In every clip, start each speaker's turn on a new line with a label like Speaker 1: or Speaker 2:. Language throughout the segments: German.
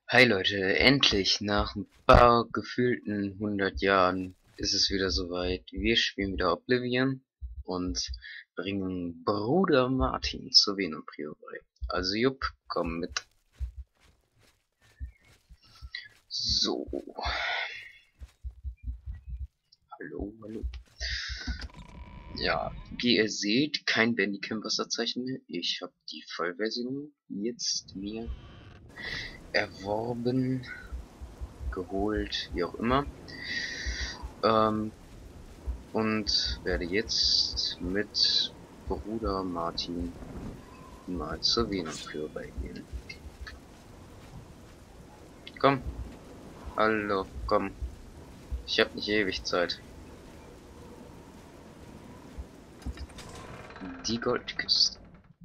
Speaker 1: Hi Leute, endlich nach ein paar gefühlten 100 Jahren ist es wieder soweit. Wir spielen wieder Oblivion und bringen Bruder Martin zur Venenprio bei. Also Jupp, komm mit. So. Hallo, hallo. Ja, wie ihr seht, kein Bandicam-Wasserzeichen mehr. Ich habe die Vollversion jetzt mir erworben, geholt, wie auch immer. Und werde jetzt mit Bruder Martin mal zur Venenprio gehen. Komm, hallo, komm. Ich hab nicht ewig Zeit. Die Goldküste.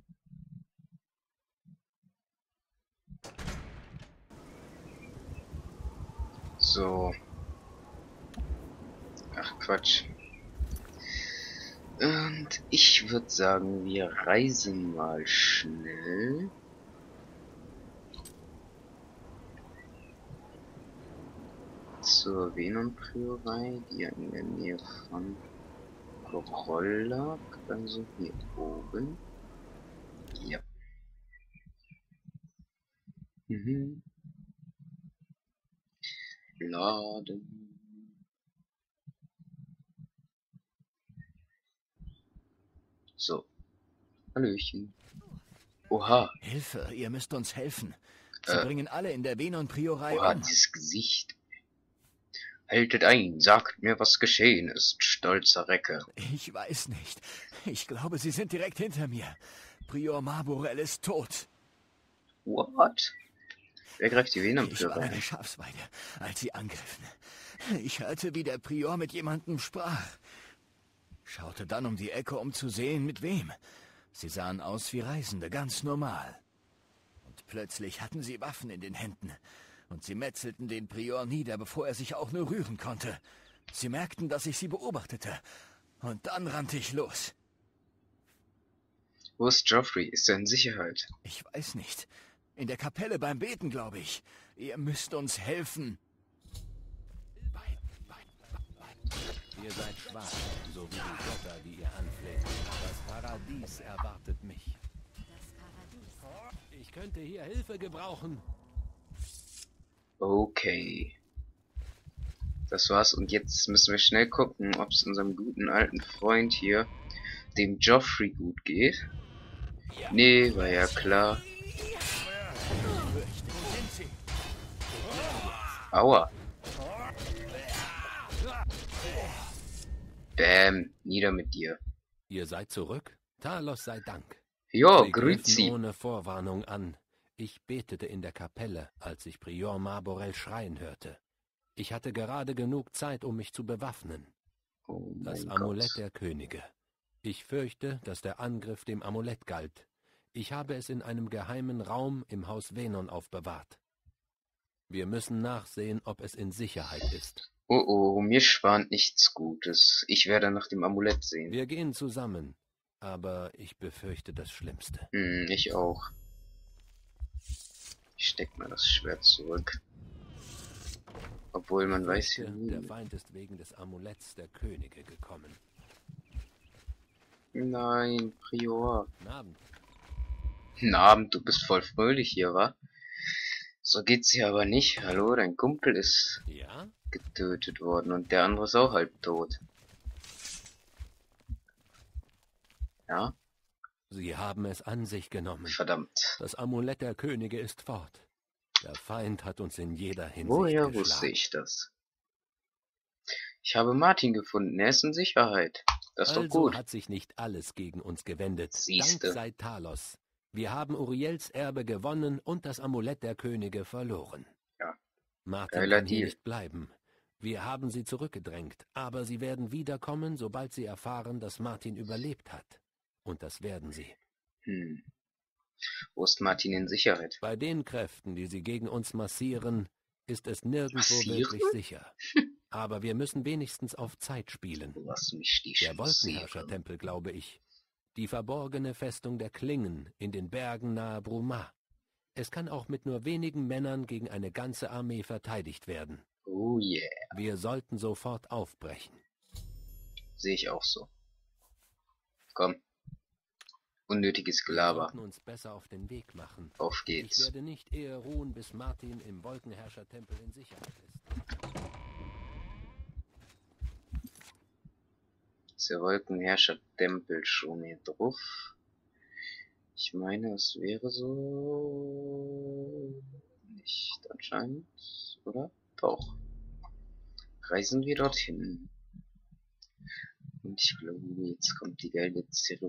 Speaker 1: So. Ach Quatsch. Und ich würde sagen, wir reisen mal schnell. Zur Venenpriorei, die ja in der Nähe von Groll lag. Also hier oben. Ja. Mhm. Laden. So. Hallöchen. Oha.
Speaker 2: Hilfe, ihr müsst uns helfen. Sie bringen alle in der Venenpriorei
Speaker 1: Oha,
Speaker 2: um.
Speaker 1: dieses Gesicht. Haltet ein, sagt mir, was geschehen ist, stolzer Recke.
Speaker 2: Ich weiß nicht. Ich glaube, sie sind direkt hinter mir. Prior Marborell ist tot.
Speaker 1: What? Wer greift die
Speaker 2: Ich war
Speaker 1: Venenpriorei
Speaker 2: bei der
Speaker 1: an?
Speaker 2: Schafsweide, als sie angriffen. Ich hörte, wie der Prior mit jemandem sprach. Schaute dann um die Ecke, um zu sehen, mit wem. Sie sahen aus wie Reisende, ganz normal. Und plötzlich hatten sie Waffen in den Händen. Und sie metzelten den Prior nieder, bevor er sich auch nur rühren konnte. Sie merkten, dass ich sie beobachtete. Und dann rannte ich los.
Speaker 1: Wo ist Geoffrey? Ist er in Sicherheit?
Speaker 2: Ich weiß nicht. In der Kapelle beim Beten, glaube ich. Ihr müsst uns helfen.
Speaker 3: Ihr seid schwach, so wie die Götter, die ihr anfleht. Das Paradies erwartet mich. Ich könnte hier Hilfe gebrauchen.
Speaker 1: Okay. Das war's und jetzt müssen wir schnell gucken, ob es unserem guten alten Freund hier, dem Geoffrey, gut geht. Nee, war ja klar. Aua. Bäm, nieder mit dir.
Speaker 3: Ihr seid zurück? Talos sei Dank.
Speaker 1: Jo,
Speaker 3: Sie griffen
Speaker 1: grüezi.
Speaker 3: ohne Vorwarnung an. Ich betete in der Kapelle, als ich Prior Marborell schreien hörte. Ich hatte gerade genug Zeit, um mich zu bewaffnen.
Speaker 1: Oh
Speaker 3: Das
Speaker 1: mein
Speaker 3: Amulett
Speaker 1: Gott.
Speaker 3: der Könige. Ich fürchte, dass der Angriff dem Amulett galt. Ich habe es in einem geheimen Raum im Haus Venon aufbewahrt. Wir müssen nachsehen, ob es in Sicherheit ist.
Speaker 1: Oh oh, mir schwant nichts Gutes. Ich werde nach dem Amulett sehen.
Speaker 3: Wir gehen zusammen, aber ich befürchte das Schlimmste.
Speaker 1: Ich auch. Ich steck mal das Schwert zurück. Obwohl man weiß ja
Speaker 3: Der
Speaker 1: nie.
Speaker 3: Feind ist wegen des Amuletts der Könige gekommen.
Speaker 1: Nein, Prior.
Speaker 3: Guten Abend.
Speaker 1: Guten Abend, du bist voll fröhlich hier, wa? So geht's hier aber nicht. Hallo, dein Kumpel ist
Speaker 3: Ja?
Speaker 1: getötet worden und der andere ist auch halb tot. Ja?
Speaker 3: Sie haben es an sich genommen.
Speaker 1: Verdammt.
Speaker 3: Das Amulett der Könige ist fort. Der Feind hat uns in jeder Hinsicht
Speaker 1: Woher
Speaker 3: geschlagen.
Speaker 1: wusste ich das? Ich habe Martin gefunden, er ist in Sicherheit. Das ist doch
Speaker 3: Also
Speaker 1: gut.
Speaker 3: hat sich nicht alles gegen uns gewendet.
Speaker 1: Siehste.
Speaker 3: Dank sei Talos. Wir haben Uriels Erbe gewonnen und das Amulett der Könige verloren.
Speaker 1: Ja.
Speaker 3: Martin
Speaker 1: Geiler
Speaker 3: kann hier
Speaker 1: Deal.
Speaker 3: nicht bleiben. Wir haben sie zurückgedrängt, aber sie werden wiederkommen, sobald sie erfahren, dass Martin überlebt hat. Und das werden sie.
Speaker 1: Wo ist Martin in Sicherheit?
Speaker 3: Bei den Kräften, die sie gegen uns massieren, ist es nirgendwo
Speaker 1: Massieren?
Speaker 3: wirklich sicher. Aber wir müssen wenigstens auf Zeit spielen.
Speaker 1: Lass mich die
Speaker 3: Der
Speaker 1: massieren.
Speaker 3: Wolkenherrscher-Tempel, glaube ich. Die verborgene Festung der Klingen in den Bergen nahe Bruma. Es kann auch mit nur wenigen Männern gegen eine ganze Armee verteidigt werden.
Speaker 1: Oh yeah.
Speaker 3: Wir sollten sofort aufbrechen.
Speaker 1: Sehe ich auch so. Komm. Unnötiges
Speaker 3: Wir
Speaker 1: Gelaber.
Speaker 3: sollten uns besser auf den Weg machen.
Speaker 1: Auf
Speaker 3: Ich
Speaker 1: geht's.
Speaker 3: werde nicht eher ruhen, bis Martin im Wolkenherrscher-Tempel in Sicherheit ist.
Speaker 1: Ist der Wolkenherrscher-Tempel schon hier drauf? Ich meine, es wäre so... Nicht anscheinend, oder? Doch. Reisen wir dorthin. Und ich glaube, jetzt kommt die geile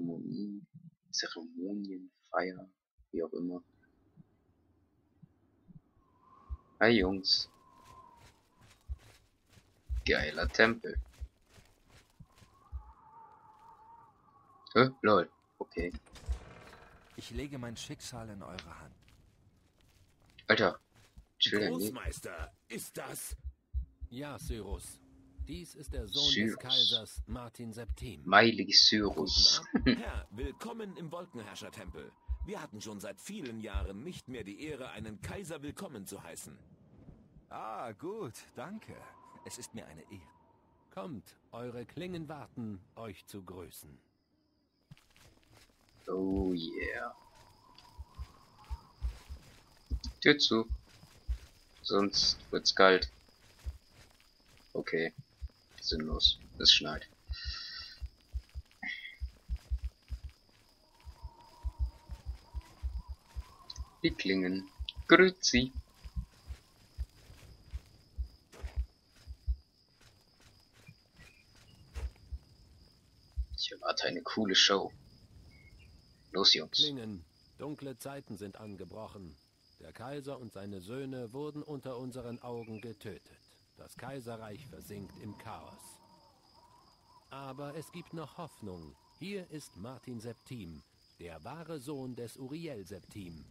Speaker 1: Zeremonienfeier, wie auch immer. Hi Jungs. Geiler Tempel. Lol. Okay.
Speaker 4: Ich lege mein Schicksal in eure Hand.
Speaker 1: Alter. Chill dein Leben.
Speaker 2: Großmeister, ist das?
Speaker 3: Ja, Cyrus. Dies ist der Sohn
Speaker 1: Cyrus.
Speaker 3: des Kaisers Martin Septim.
Speaker 1: Miley Cyrus.
Speaker 2: Herr, willkommen im Wolkenherrscher-Tempel. Wir hatten schon seit vielen Jahren nicht mehr die Ehre, einen Kaiser willkommen zu heißen.
Speaker 4: Ah, gut, danke. Es ist mir eine Ehre.
Speaker 3: Kommt, eure Klingen warten, euch zu grüßen.
Speaker 1: Oh yeah. Tür zu. Sonst wird's kalt. Okay. Sinnlos. Es schneit. Die Klingen. Grüezi. Ich erwarte eine coole Show. Los, Jungs.
Speaker 3: Klingen, dunkle Zeiten sind angebrochen. Der Kaiser und seine Söhne wurden unter unseren Augen getötet. Das Kaiserreich versinkt im Chaos. Aber es gibt noch Hoffnung. Hier ist Martin Septim, der wahre Sohn des Uriel Septim.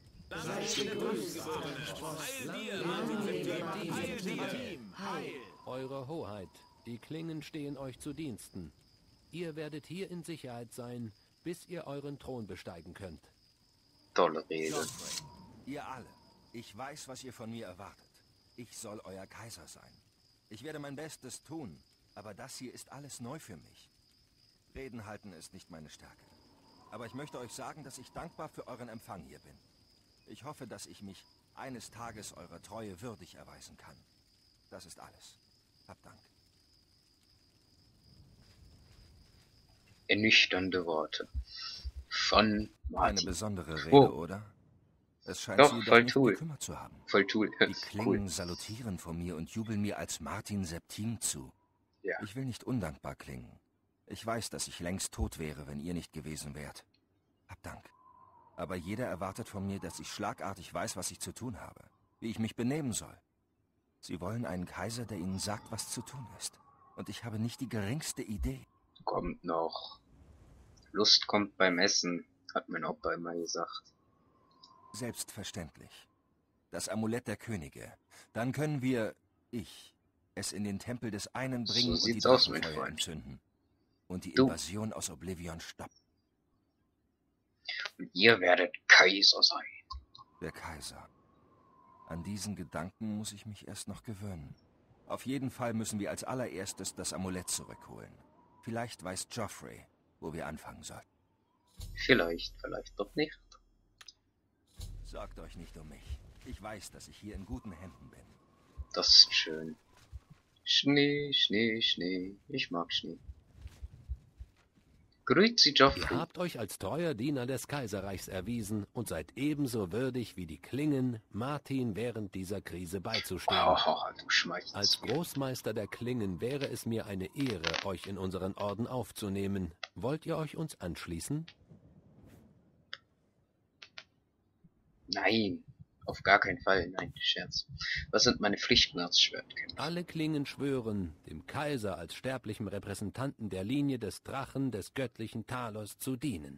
Speaker 3: Eure Hoheit, die Klingen stehen euch zu Diensten. Ihr werdet hier in Sicherheit sein, bis ihr euren Thron besteigen könnt.
Speaker 1: Tolle Rede.
Speaker 4: Joffrey, ihr alle, ich weiß, was ihr von mir erwartet. Ich soll euer Kaiser sein. Ich werde mein Bestes tun, aber das hier ist alles neu für mich. Reden halten ist nicht meine Stärke. Aber ich möchte euch sagen, dass ich dankbar für euren Empfang hier bin. Ich hoffe, dass ich mich eines Tages eurer Treue würdig erweisen kann. Das ist alles. Habt Dank.
Speaker 1: Ernüchternde Worte. Von
Speaker 4: Eine
Speaker 1: Martin.
Speaker 4: besondere Rede,
Speaker 1: Oh.
Speaker 4: oder? Es scheint
Speaker 1: Doch,
Speaker 4: sie jedoch
Speaker 1: voll
Speaker 4: nicht
Speaker 1: cool.
Speaker 4: gekümmert zu haben.
Speaker 1: Voll cool.
Speaker 4: Die Klingen salutieren vor mir und jubeln mir als Martin Septim zu.
Speaker 1: Ja.
Speaker 4: Ich will nicht undankbar klingen. Ich weiß, dass ich längst tot wäre, wenn ihr nicht gewesen wärt. Habt Dank. Aber jeder erwartet von mir, dass ich schlagartig weiß, was ich zu tun habe, wie ich mich benehmen soll. Sie wollen einen Kaiser, der ihnen sagt, was zu tun ist. Und ich habe nicht die geringste Idee.
Speaker 1: Kommt noch. Lust kommt beim Essen, hat mein Opa immer gesagt.
Speaker 4: Selbstverständlich. Das Amulett der Könige. Dann können wir, es in den Tempel des einen
Speaker 1: So
Speaker 4: bringen und die
Speaker 1: sieht's aus, mein
Speaker 4: Drachenfeuer
Speaker 1: Freund.
Speaker 4: entzünden. Und die
Speaker 1: Du.
Speaker 4: Invasion aus Oblivion stoppen.
Speaker 1: Und ihr werdet Kaiser sein.
Speaker 4: Der Kaiser. An diesen Gedanken muss ich mich erst noch gewöhnen. Auf jeden Fall müssen wir als allererstes das Amulett zurückholen. Vielleicht weiß Joffrey, wo wir anfangen sollten.
Speaker 1: Vielleicht doch nicht.
Speaker 4: Sorgt euch nicht um mich. Ich weiß, dass ich hier in guten Händen bin.
Speaker 1: Das ist schön. Schnee, Schnee, Schnee. Ich mag Schnee. Grüezi,
Speaker 3: Ihr
Speaker 1: Joffrey.
Speaker 3: habt euch als treuer Diener des Kaiserreichs erwiesen und seid ebenso würdig wie die Klingen, Martin während dieser Krise beizustehen.
Speaker 1: Oh, du schmeichelst
Speaker 3: Als
Speaker 1: mir.
Speaker 3: Großmeister der Klingen wäre es mir eine Ehre, euch in unseren Orden aufzunehmen. Wollt ihr euch uns anschließen?
Speaker 1: Nein, auf gar keinen Fall. Nein, Scherz. Was sind meine Pflichten als Schwertkämpfer?
Speaker 3: Alle Klingen schwören, dem Kaiser als sterblichem Repräsentanten der Linie des Drachen des göttlichen Talos zu dienen.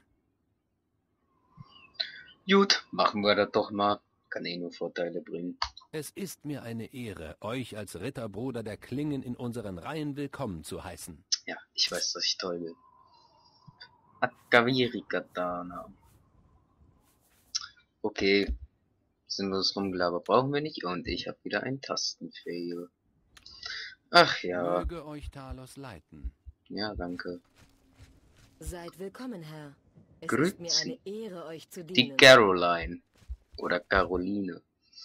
Speaker 1: Gut, machen wir das doch mal. Kann eh nur Vorteile bringen.
Speaker 3: Es ist mir eine Ehre, euch als Ritterbruder der Klingen in unseren Reihen willkommen zu heißen.
Speaker 1: Ja, ich weiß, dass ich toll bin. Akaviri Katana. Okay, Sinnloses Rumgelaber brauchen wir nicht und ich habe wieder einen Tastenfail. Ach ja.
Speaker 3: Möge euch Talos leiten.
Speaker 1: Ja, danke.
Speaker 5: Seid willkommen, Herr. Es ist mir
Speaker 1: Grüezi.
Speaker 5: eine Ehre, euch zu
Speaker 1: Die
Speaker 5: dienen.
Speaker 1: Caroline. Oder Caroline.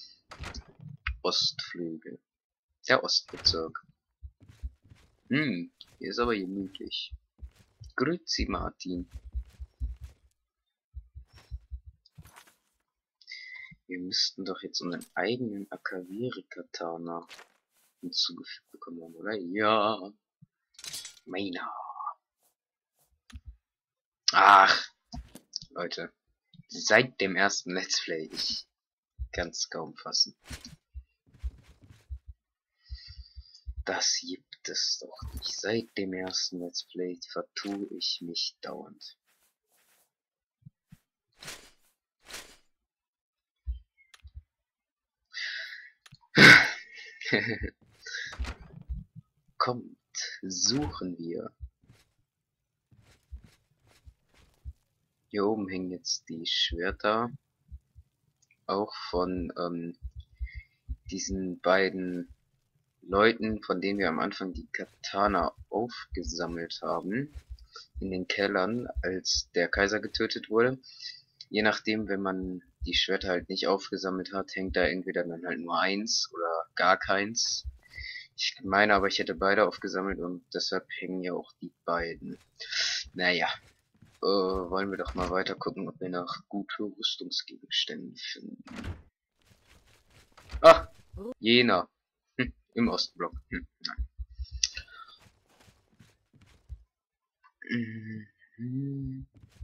Speaker 1: Ostflügel. Der Ostbezirk. Hier ist aber gemütlich. Grüezi, Martin. Wir müssten doch jetzt unseren eigenen Akaviri-Katana hinzugefügt bekommen haben, oder? Ja. Meiner. Ach, Leute. Seit dem ersten Let's Play, ich kann's kaum fassen. Das gibt es doch nicht. Seit dem ersten Let's Play vertue ich mich dauernd. Kommt, suchen wir. Hier oben hängen jetzt die Schwerter. Auch von diesen beiden Leuten, von denen wir am Anfang die Katana aufgesammelt haben. In den Kellern, als der Kaiser getötet wurde. Je nachdem, wenn man die Schwerter halt nicht aufgesammelt hat, hängt da entweder dann halt nur eins oder gar keins. Ich meine aber, ich hätte beide aufgesammelt und deshalb hängen ja auch die beiden. Naja, wollen wir doch mal weiter gucken, ob wir nach gute Rüstungsgegenständen finden. Ach, Jena. Im Ostblock. Nein.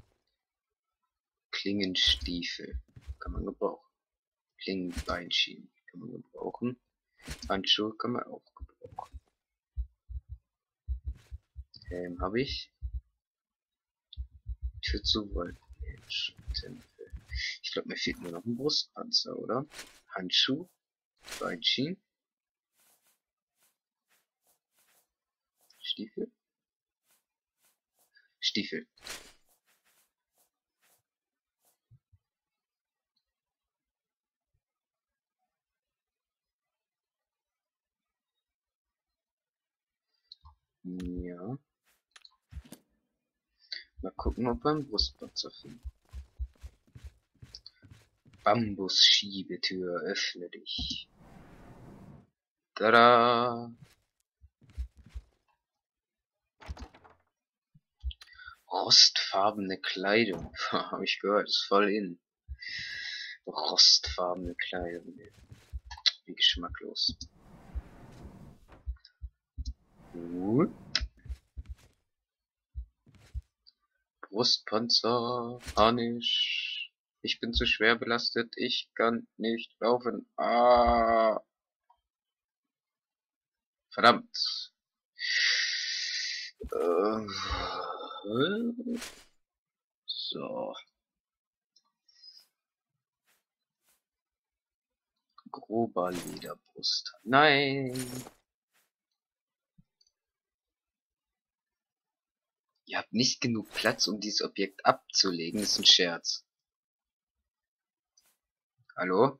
Speaker 1: Klingenstiefel. Kann man gebrauchen. Klingenbeinschienen. Kann man gebrauchen. Handschuhe kann man auch gebrauchen. Helm habe ich. Tür zu wollen. Ich glaube, mir fehlt nur noch ein Brustpanzer, oder? Handschuh. Beinschienen. Stiefel. Stiefel. Ja. Mal gucken, ob wir einen Brustpanzer finden. Bambusschiebetür, öffne dich. Tada! Rostfarbene Kleidung. Habe ich gehört, ist voll in. Rostfarbene Kleidung. Wie geschmacklos. Brustpanzer, Harnisch. Ich bin zu schwer belastet. Ich kann nicht laufen. Ah. Verdammt. So. Grober Lederbrust. Nein. Ihr habt nicht genug Platz, um dieses Objekt abzulegen. Das ist ein Scherz. Hallo?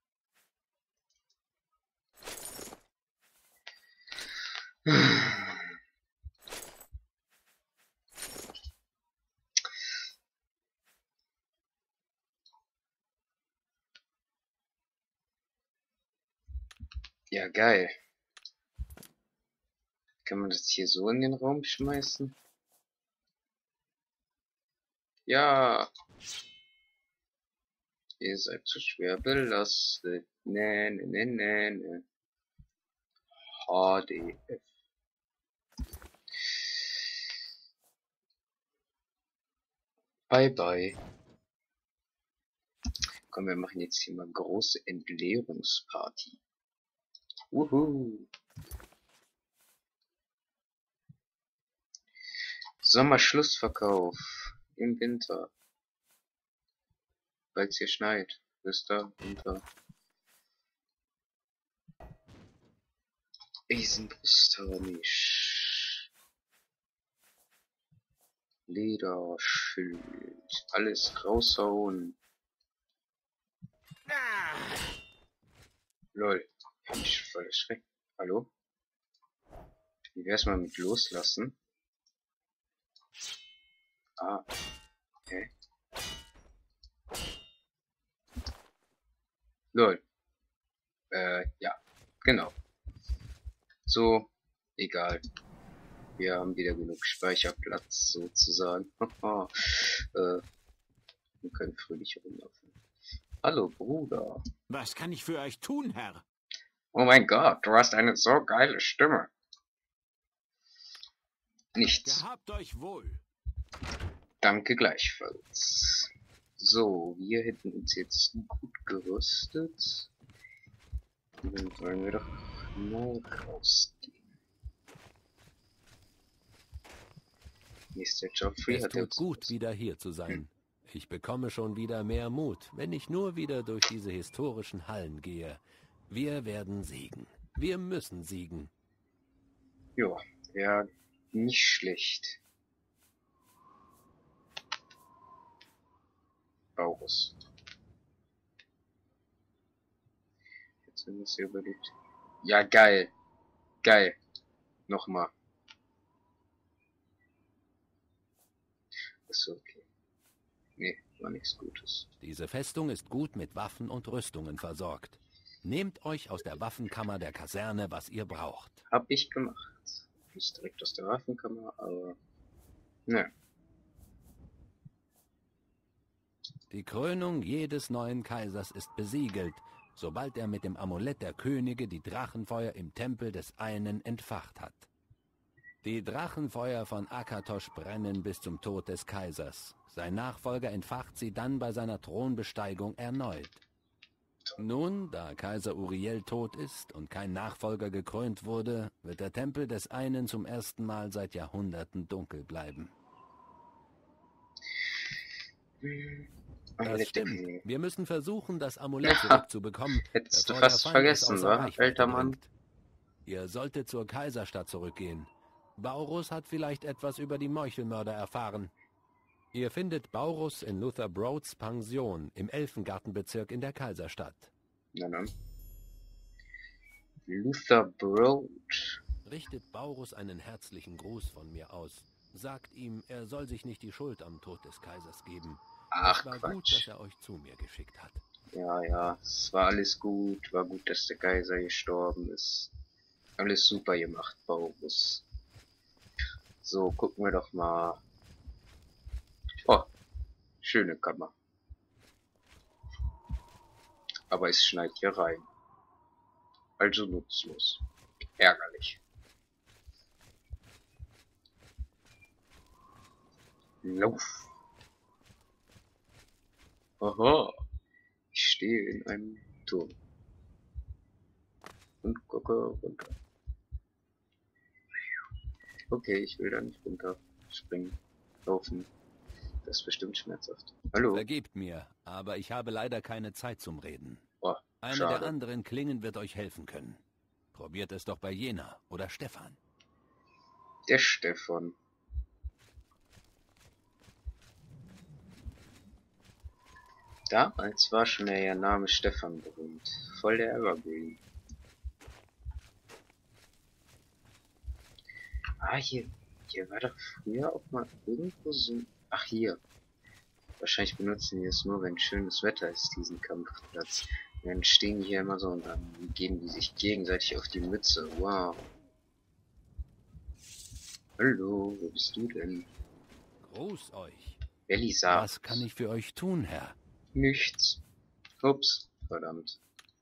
Speaker 1: Ja, geil. Kann man das hier so in den Raum schmeißen? Ja. Ihr seid zu schwer belastet. Ne, ne, ne, ne, ne. HDF. Bye, bye. Komm, wir machen jetzt hier mal große Entleerungsparty. Wuhu. Sommerschlussverkauf. Im Winter. Weil es hier schneit. Wisst ihr? Winter. Eisenbrustharnisch. Lederschild. Alles raushauen. Lol. Hab ich voll erschreckt. Hallo? Wie wär's mal mit loslassen? Ah, okay. Lol. Ja. Genau. So, egal. Wir haben wieder genug Speicherplatz, sozusagen. Wir können fröhlich rumlaufen. Hallo, Bruder.
Speaker 2: Was kann ich für euch tun, Herr?
Speaker 1: Oh mein Gott, du hast eine so geile Stimme. Nichts.
Speaker 2: Gehabt euch wohl.
Speaker 1: Danke gleichfalls. So, wir hätten uns jetzt gut gerüstet. Dann wollen wir doch mal rausgehen. Mr. Geoffrey
Speaker 3: Es
Speaker 1: hat
Speaker 3: tut
Speaker 1: uns
Speaker 3: gut, wieder hier zu sein. Ich bekomme schon wieder mehr Mut, wenn ich nur wieder durch diese historischen Hallen gehe. Wir werden siegen. Wir müssen siegen.
Speaker 1: Ja, wäre nicht schlecht. Baurus. Jetzt haben wir es überlebt. Ja, geil. Geil. Nochmal. Ist okay. Nee, war nichts Gutes.
Speaker 3: Diese Festung ist gut mit Waffen und Rüstungen versorgt. Nehmt euch aus der Waffenkammer der Kaserne, was ihr braucht.
Speaker 1: Hab ich gemacht. Nicht direkt aus der Waffenkammer, aber... Ne.
Speaker 3: Die Krönung jedes neuen Kaisers ist besiegelt, sobald er mit dem Amulett der Könige die Drachenfeuer im Tempel des einen entfacht hat. Die Drachenfeuer von Akatosh brennen bis zum Tod des Kaisers. Sein Nachfolger entfacht sie dann bei seiner Thronbesteigung erneut. Nun, da Kaiser Uriel tot ist und kein Nachfolger gekrönt wurde, wird der Tempel des einen zum ersten Mal seit Jahrhunderten dunkel bleiben. Das stimmt. Wir müssen versuchen, das Amulett zurückzubekommen,
Speaker 1: Hättest du
Speaker 3: bevor der
Speaker 1: fast
Speaker 3: Feind es
Speaker 1: vergessen,
Speaker 3: außer
Speaker 1: wa,
Speaker 3: Reichweite
Speaker 1: alter Mann?
Speaker 3: bringt. Ihr solltet zur Kaiserstadt zurückgehen. Baurus hat vielleicht etwas über die Meuchelmörder erfahren. Ihr findet Baurus in Luther Broads Pension im Elfengartenbezirk in der Kaiserstadt.
Speaker 1: Na dann. Luther Broad.
Speaker 3: Richtet Baurus einen herzlichen Gruß von mir aus. Sagt ihm, er soll sich nicht die Schuld am Tod des Kaisers geben.
Speaker 1: Ach,
Speaker 3: Es war
Speaker 1: Quatsch.
Speaker 3: gut, dass er euch zu mir geschickt hat.
Speaker 1: Ja, ja, es war alles gut. War gut, dass der Kaiser gestorben ist. Alles super gemacht, Baurus. So, gucken wir doch mal. Oh, schöne Kammer. Aber es schneit hier rein. Also nutzlos. Ärgerlich. Lauf. Aha. Ich stehe in einem Turm. Und gucke runter. Okay, ich will da nicht runter springen. Laufen. Das ist bestimmt schmerzhaft. Hallo?
Speaker 3: Vergebt mir, aber ich habe leider keine Zeit zum Reden.
Speaker 1: Oh,
Speaker 3: Eine
Speaker 1: schade.
Speaker 3: der anderen Klingen wird euch helfen können. Probiert es doch bei Jena oder Stefan.
Speaker 1: Der Stefan. Damals war schon der Name Stefan berühmt. Voll der Evergreen. Ah, hier war doch früher auch mal irgendwo so... Ach, hier. Wahrscheinlich benutzen die es nur, wenn schönes Wetter ist, diesen Kampfplatz. Und dann stehen die hier immer so und dann geben die sich gegenseitig auf die Mütze. Wow. Hallo, wo bist du denn?
Speaker 3: Gruß euch.
Speaker 1: Belisar.
Speaker 3: Was kann ich für euch tun, Herr?
Speaker 1: Nichts. Ups, verdammt.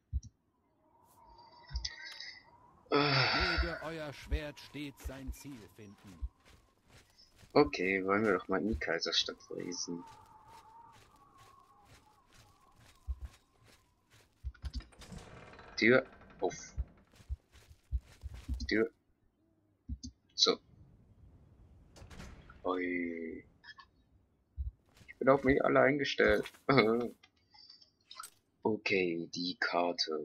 Speaker 3: Möge euer Schwert stets sein Ziel finden.
Speaker 1: Okay, wollen wir doch mal in die Kaiserstadt reisen. Tür auf. Tür. So. Ui. Ich bin auf mich alle eingestellt. Okay, die Karte.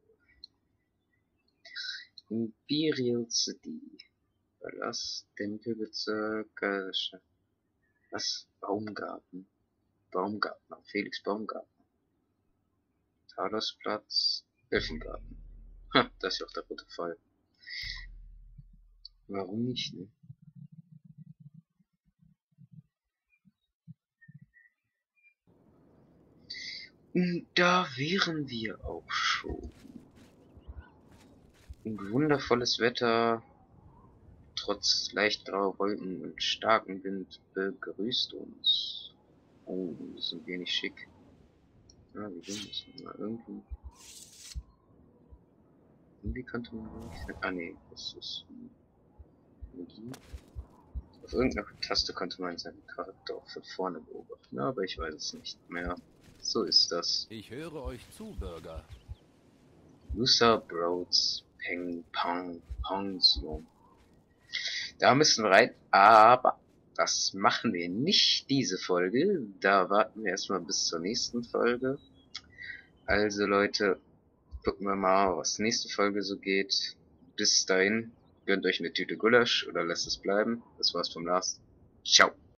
Speaker 1: Imperial City. Palast, Tempelbezirk, was? Baumgarten. Baumgarten, Felix Baumgarten. Talusplatz, Elfengarten. Ha, das ist ja auch der rote Fall. Warum nicht, ne? Und da wären wir auch schon. Und wundervolles Wetter, trotz leicht grauer Wolken und starkem Wind, begrüßt uns. Oh, das ist ein wenig schick. Ah, wie ging das mal? Irgendwie könnte man nicht. Ah, nee, das ist Magie. Auf irgendeiner Taste konnte man seinen Charakter auch von vorne beobachten, aber ich weiß es nicht mehr. So ist das.
Speaker 3: Ich höre euch zu, Bürger.
Speaker 1: Luther Broads Pension. Da müssen wir rein, aber das machen wir nicht diese Folge. Da warten wir erstmal bis zur nächsten Folge. Also Leute, gucken wir mal, was nächste Folge so geht. Bis dahin, gönnt euch eine Tüte Gulasch oder lasst es bleiben. Das war's vom Lars. Ciao.